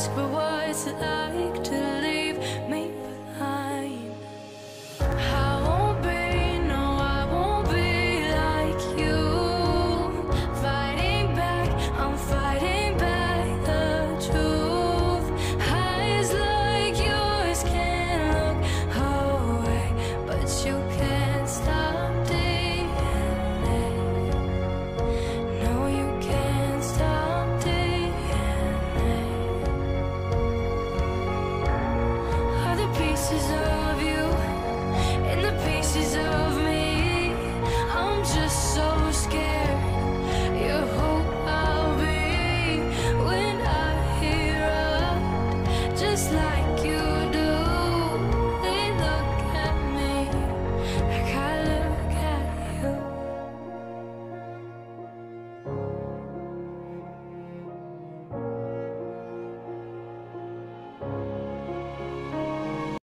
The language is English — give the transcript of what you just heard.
ask, but what's it like to leave me behind? I won't be, no, I won't be like you. Fighting back, I'm fighting back the truth. Eyes like yours can't look away, but you can't stop DNA. No, you can't stop DNA. Are the pieces of